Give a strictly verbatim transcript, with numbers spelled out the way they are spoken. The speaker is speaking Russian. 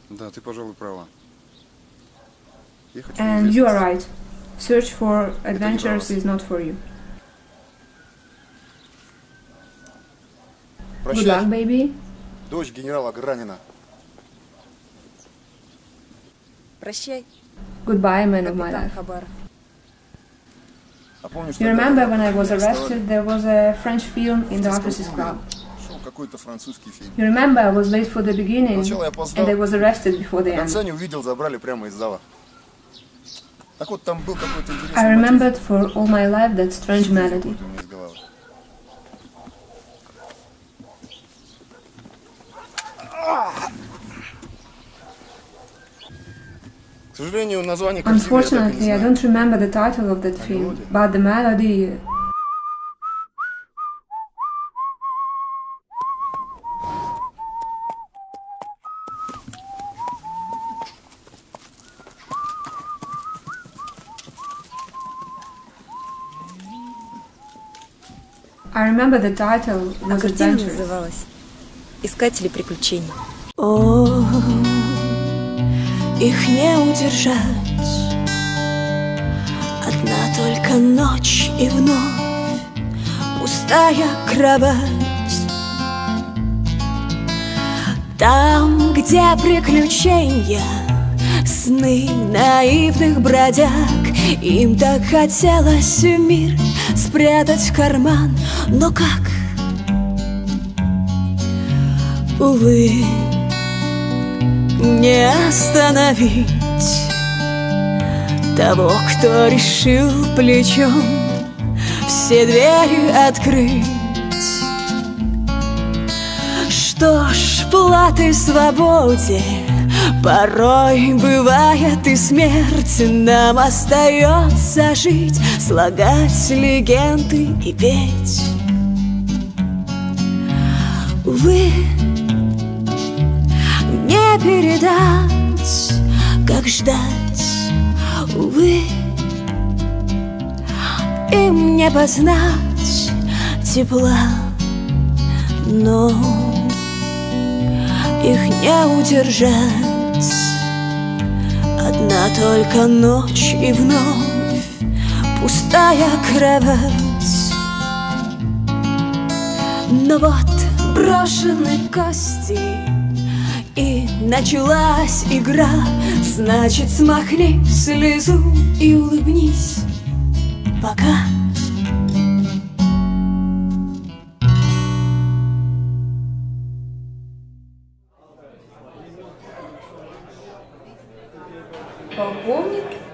Да, ты, пожалуй, права. And you are right. Search for adventures is not for you. Good luck, baby. Дочь генерала Гранина. Прощай. Goodbye, man of my life. You remember when I was arrested, there was a French film in the officers' club. Какой-то французский фильм. You remember I was late for the beginning, and I was arrested before the В end. конце не увидел, забрали прямо из зала. Так вот, там был какой-то интересный I remembered for all my life that strange melody. К сожалению, название красивое, я так и не Unfortunately, I знаю. don't remember the title of that film, but the melody. I remember the title А was картина Adventures. называлась «Искатели приключений». О, их не удержать. Одна только ночь и вновь пустая кровать. Там, где приключения, сны наивных бродяг, им так хотелось мир спрятать в карман, но как? Увы, не остановить того, кто решил плечом все двери открыть. Что ж, платой свободе порой бывает и смерть. Нам остается жить, слагать легенды и петь. Увы, не передать, как ждать. Увы, им не познать тепла, но их не удержать. Одна только ночь и вновь пустая кровать. Но вот брошены кости, и началась игра. Значит, смахни слезу и улыбнись. Пока. Полковник